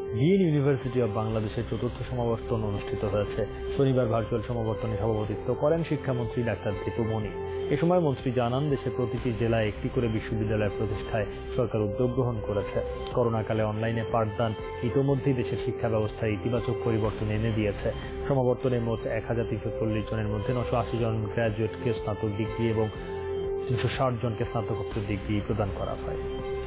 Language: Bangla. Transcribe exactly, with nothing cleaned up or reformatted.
ডিন ইউনিভার্সিটি অব বাংলাদেশের চতুর্থ সমাবর্তন অনুষ্ঠিত হয়েছে। শনিবার ভার্চুয়াল সমাবর্তনে সভাপতিত্ব করেন শিক্ষামন্ত্রী ডাক্তার দীপু মনি। এ সময় মন্ত্রী জানান, দেশের প্রতিটি জেলায় একটি করে বিশ্ববিদ্যালয় প্রতিষ্ঠায় সরকার উদ্যোগ গ্রহণ করেছে। করোনাকালে অনলাইনে পাঠদান ইতোমধ্যেই দেশের শিক্ষা ব্যবস্থায় ইতিবাচক পরিবর্তন এনে দিয়েছে। সমাবর্তনে মোট এক হাজার তিনশো চল্লিশ জনের মধ্যে নশো আশি জন গ্র্যাজুয়েটকে স্নাতক ডিগ্রি এবং তিনশো ষাট জনকে স্নাতকোত্তর ডিগ্রি প্রদান করা হয়।